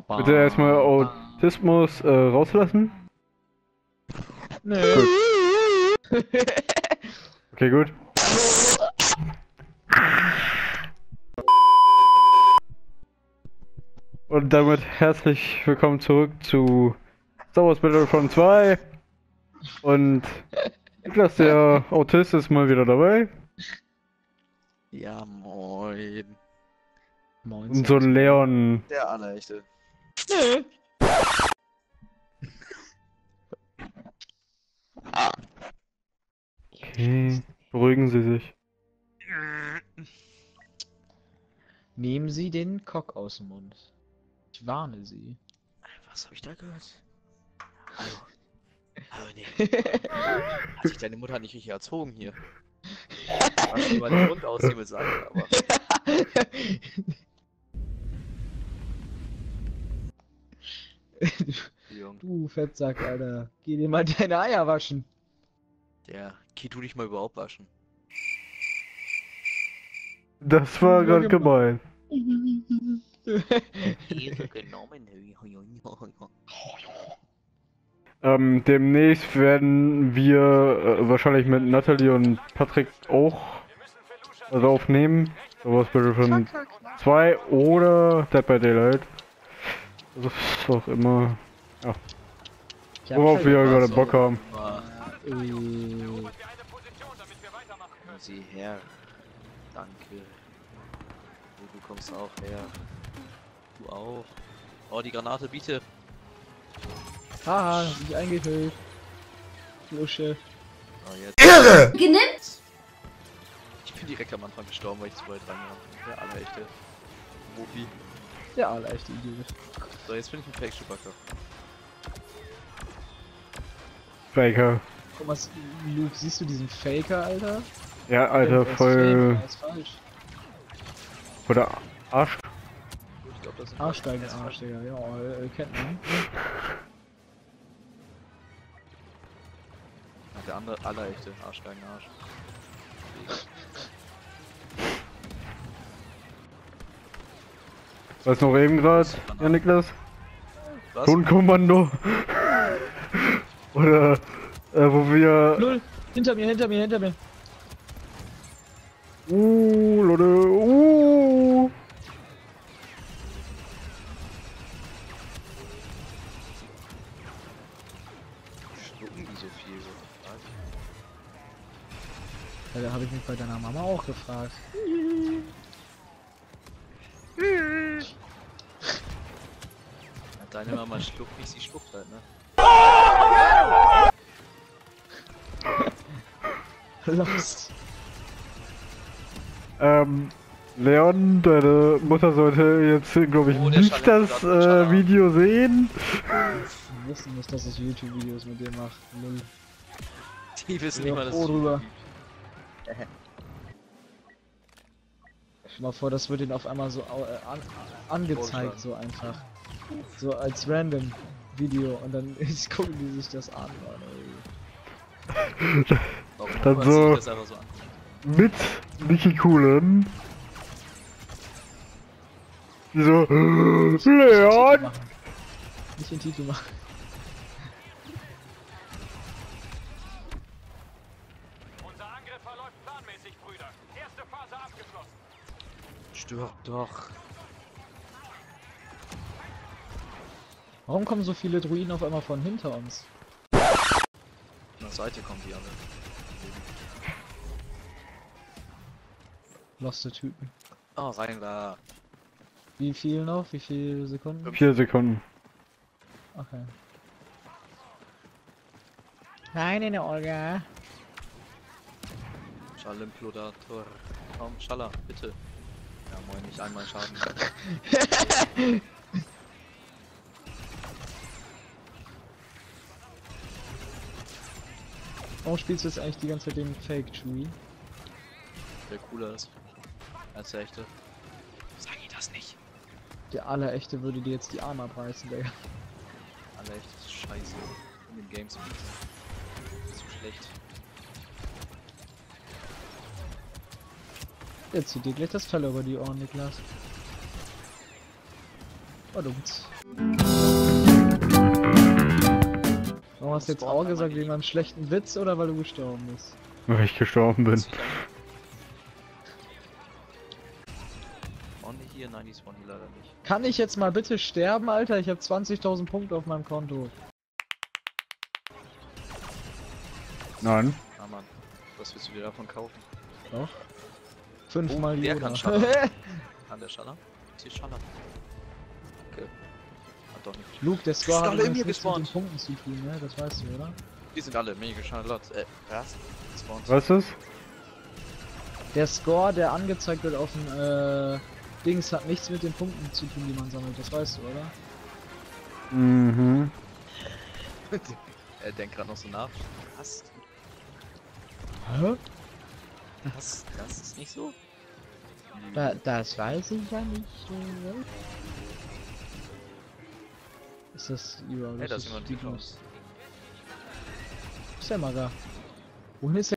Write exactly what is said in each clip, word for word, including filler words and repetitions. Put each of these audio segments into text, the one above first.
Bitte erstmal Autismus äh, rauslassen. Nö. Gut. Okay, gut. Und damit herzlich willkommen zurück zu Star Wars Battlefront zwei. Und Niklas, der Autist, ist mal wieder dabei. Ja, moin. Moin. Und so ein Leon. Der Allerechte. Nö. Okay, beruhigen Sie sich. Nehmen Sie den Cock aus dem Mund. Ich warne Sie. Was habe ich da gehört? Hallo. Hallo, nee. Hat sich deine Mutter nicht richtig erzogen hier? Was dir mal den Mund aus, die will sagen, aber. Du Fettsack, Alter. Geh dir mal deine Eier waschen. Der, geh du dich mal überhaupt waschen. Das war gerade gemein. Ähm, demnächst werden wir äh, wahrscheinlich mit Natalie und Patrick auch also aufnehmen. Sowas Battlefront zwei oder Dead by Daylight. Also ist auch immer. Ja. Worauf wir gerade Bock haben. Äh, Sieh her. Danke. Du, du kommst auch her. Du auch. Oh, die Granate, bitte. Haha, hab mich eingehüllt. Flusche. Oh, jetzt. Irre! Genimmt? Ich bin direkt am Anfang gestorben, weil ich zu weit rein war. Der Allerechte. Profi. Der allerechte Idiot. So, jetzt bin ich ein Fake-Chewbacca. Faker. Guck mal, Luke, siehst du diesen Faker, Alter? Ja, Alter, Der ist voll. fake, der ist falsch. Oder Arsch. Ich glaub, das ist ein Arschgeigen, Arsch, Digga. Ja, äh, kennt man. Ach, der andere Allerechte. Arschgeigen, Arsch. Was noch eben gerade, ja Niklas? Was? Tonkommando. Oder äh, wo wir. Null! Hinter mir, hinter mir, hinter mir! Uh, Leute, uh. Schlucken die so viel? Ja, da habe ich mich bei deiner Mama auch gefragt. Deine Mama schluckt nicht, sie schluckt halt, ne? Lost. Ähm, Leon, deine Mutter sollte jetzt, glaube ich, Oh, der nicht Schall- das Schall- äh, Video sehen. Die wissen nicht, dass ich YouTube-Videos mit dir mache. Null. Die wissen Ja, nicht mal, dass froh es drüber. gibt. Stell mal vor, das wird ihnen auf einmal so äh, an, angezeigt, so einfach. So als random Video und dann gucken die sich das an. Mann, Warum Dann man so- sich das einfach so an? Mit Niki Coolen. Die so, Leon! Nicht den Titel machen. Unser Angriff verläuft planmäßig, Brüder. Erste Phase abgeschlossen. Stirb doch. Warum kommen so viele Druiden auf einmal von hinter uns? Von der Seite kommen die alle. Loste Typen. Oh, rein da. Wie viel noch? Wie viele Sekunden? Vier Sekunden. Okay. Nein, in der Olga. Schallimplodator. Komm, Schaller, bitte. Ja, moin, nicht einmal Schaden. Warum spielst du jetzt eigentlich die ganze Zeit den Fake Chewie? Der cooler ist. Als der echte. Sag ich das nicht. Der allerechte würde dir jetzt die Arme abreißen, Digga. Alle echt ist scheiße. In den Games ist zu schlecht. Jetzt zieht dir gleich das Fell über die Ohren, Niklas. Verdammt. Warum hast du jetzt auch gesagt, wegen meinem schlechten Witz oder weil du gestorben bist? Weil ich gestorben bin. Spawn die hier? Nein, die spawnen hier leider nicht. Kann ich jetzt mal bitte sterben, Alter? Ich habe zwanzigtausend Punkte auf meinem Konto. Nein. Ah Mann, was willst du dir davon kaufen? Doch. Fünfmal Oh, der Yoda. kann schallern. Kann der schallern? Ist hier schallern? Okay. Hat doch nicht. Luke, der Score Ist hat alle in übrigens mir nichts mit den gespawnt. Punkten zu tun, ne? Das weißt du, oder? Die sind alle mega geschallert. Äh, was? Spawns. Was ist? Der Score, der angezeigt wird auf dem äh, Dings, hat nichts mit den Punkten zu tun, die man sammelt. Das weißt du, oder? Mhm. Er denkt gerade noch so nach. Was? Hä? Das, das ist nicht so? Da, das weiß ich ja nicht. Äh, ist das... Ja, das Hey, da ist ist jemand die geklaut. Nuss. Ist der mal da? Wohin ist der?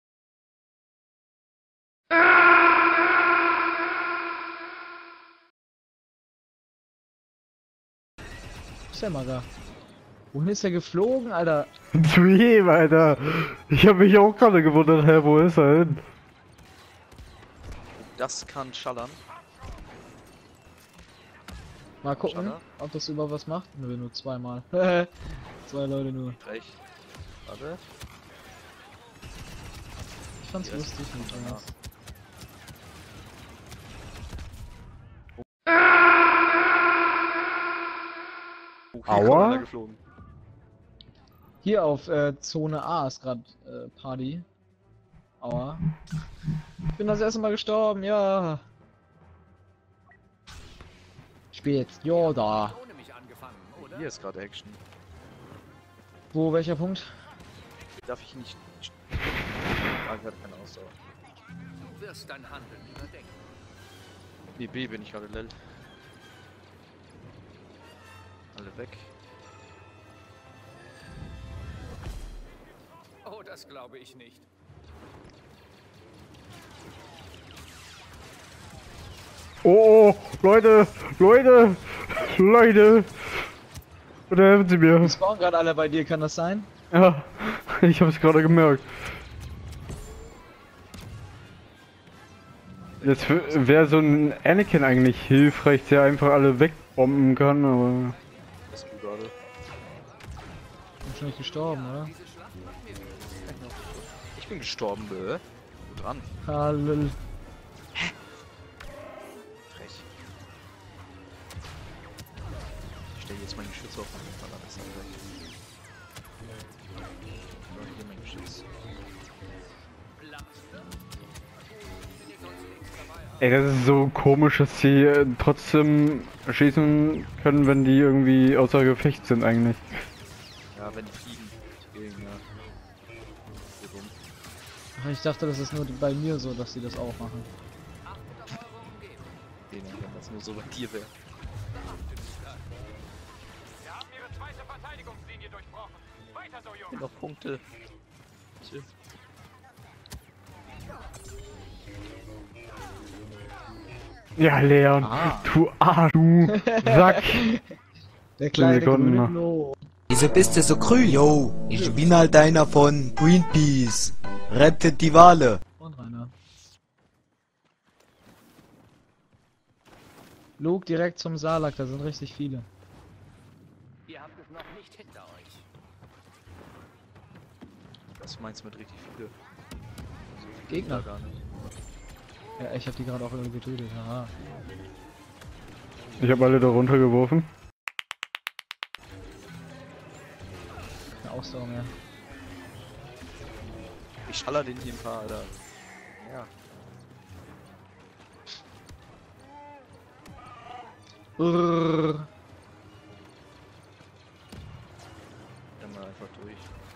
Ist der mal da? Wohin ist er geflogen, Alter? Zu ihm, Alter. Ich habe mich auch gerade gewundert, hä, wo ist er hin? Das kann schallern. Mal gucken, Schade. ob das über was macht. Nö, nur zweimal. Zwei Leute nur. Frech. Warte. Ich fand's Ja, lustig mit ja. irgendwas. Oh, Aua. hier kommt einer geflogen. Hier auf äh, Zone A ist gerade äh, Party. Aua. Ich bin das erste Mal gestorben, ja. Ich bin jetzt Yoda. Ohne mich angefangen, oder? Hier ist gerade Action. Wo, welcher Punkt? Darf ich nicht. Ah, ich hatte keine Ausdauer. Du wirst dein Handeln überdenken. B B bin ich gerade lel. Alle weg. Oh, das glaube ich nicht. Oh, oh, Leute, Leute, Leute. Oder helfen Sie mir? Die spawnen gerade alle bei dir, kann das sein? Ja, ich habe es gerade gemerkt. Jetzt wäre so ein Anakin eigentlich hilfreich, der einfach alle wegbomben kann, aber... Bist du gerade? Bin schon nicht gestorben, oder? Ich bin gestorben, bö. Wo dran? Hallo. Frech. Ich stelle jetzt mein Geschütz auf meinen Fall, das ist gleich. So, hier mein Geschütz. Ey, das ist so komisch, dass sie äh, trotzdem schießen können, wenn die irgendwie außer Gefecht sind eigentlich. Ja, wenn die fliegen. Gegen, ja. Hier rum. Ach, ich dachte, das ist nur bei mir so, dass sie das auch machen. Gegen, wenn das nur so bei dir wäre. Wir haben ihre zweite Verteidigungslinie durchbrochen. Weiter so, Jungs. Noch Punkte. Tschüss. Ja, Leon, Ah. du Arsch, du Sack. Der kleine Sekunden grüne noch. Gno. Wieso bist du so grün? Yo, ich bin halt einer von Greenpeace. Rettet die Wale. Und Rainer. Luke, direkt zum Salak, da sind richtig viele. Ihr habt es noch nicht hinter euch. Was meinst du mit richtig viele? Gegner. Da gar nicht. Ja, ich hab die gerade auch alle getötet, haha. Ich habe alle da runtergeworfen. Keine Ausdauer mehr. Ich schaller den hier ein paar, Alter. Ja. Urrr. Dann mal einfach durch.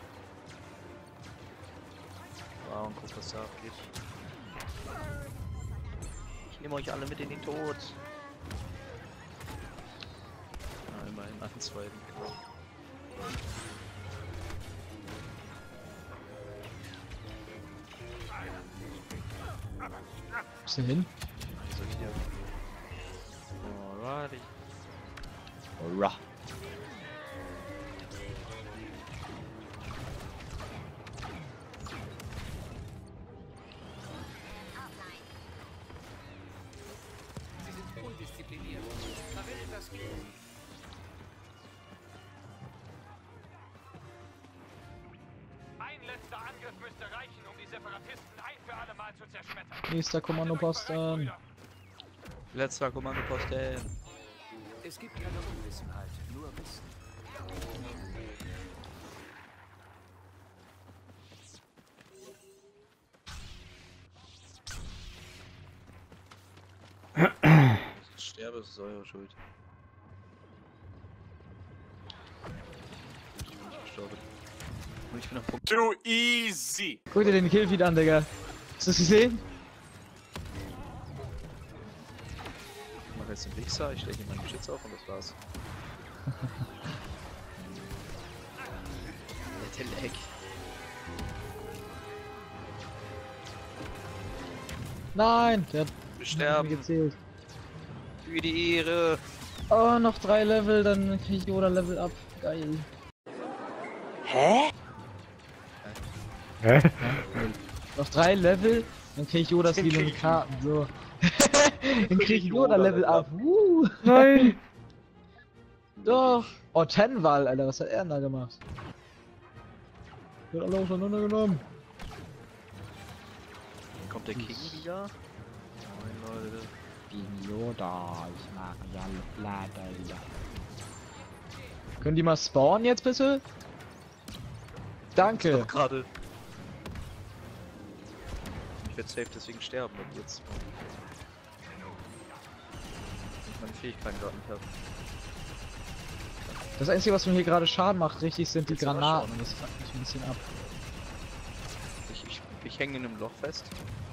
Wow, und guck, was da abgeht. Ich nehme euch alle mit in den Tod. Ah, immerhin einen zweiten. Wo ist der hin? Also hier. Alrighty. Alright. müsste reichen, um die Separatisten ein für alle Mal zu zerschmettern. Nächster Kommandoposten. Letzter Kommandoposten. Es gibt keine Unwissenheit, nur Wissen. Ich sterbe, es ist eure Schuld. Ich bin nicht gestorben. Und ich bin am Punkt. Too easy! Guck dir den Killfeed an, Digga. Hast du das gesehen? Ich mache jetzt den Wichser, ich stelle hier meinen Geschütz auf und das war's. Der Leck. Nein, der hat Wir mir sterben. gezählt. Für die Ehre. Oh, noch drei Level, dann krieg ich Yoda Level ab. Geil. Hä? Noch drei Level, dann krieg ich Yodas Dann wieder krieg in ich- Karten, so. Dann krieg ich Yoda Level ab. Uh. Nein! Doch. Oh, Tenwall, Alter, was hat er denn da gemacht? Wird alle auseinandergenommen. Kommt der King wieder? Moin Leute. Gegen Yoda, ich mag ja leider ja. Können die mal spawnen jetzt bitte? Danke. Doch gerade. Ich werde safe deswegen sterben, wenn jetzt. Ich meine Fähigkeiten gerade nicht habe. Das Einzige, was mir hier gerade Schaden macht, richtig, sind die Willst du mal Granaten. schauen? Das fuckt mich ein bisschen ab. Ich, ich, ich hänge in einem Loch fest.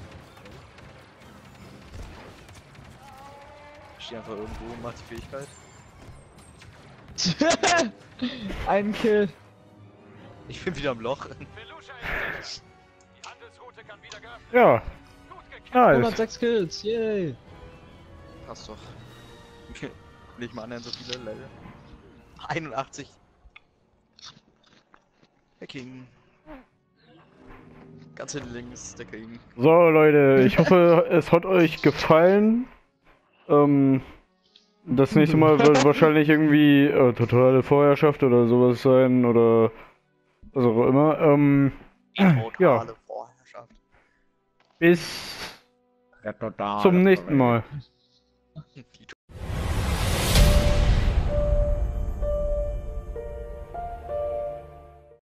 Ich stehe einfach irgendwo und mach die Fähigkeit. Ein Kill. Ich bin wieder im Loch. Felucia ist sicher. Die Handelsroute kann wieder geöffnet. Ja, Gut gekämpft. nice. hundertsechs Kills, yay. Passt doch. Nicht mal annähernd so viele Level. einundachtzig. Der King. Ganz hinten links, der King. So Leute, ich hoffe, es hat euch gefallen. Ähm, das nächste Mal wird wahrscheinlich irgendwie äh, totale Vorherrschaft oder sowas sein oder was auch immer. Ähm, Totale Vorherrschaft. bis zum nächsten Mal. Die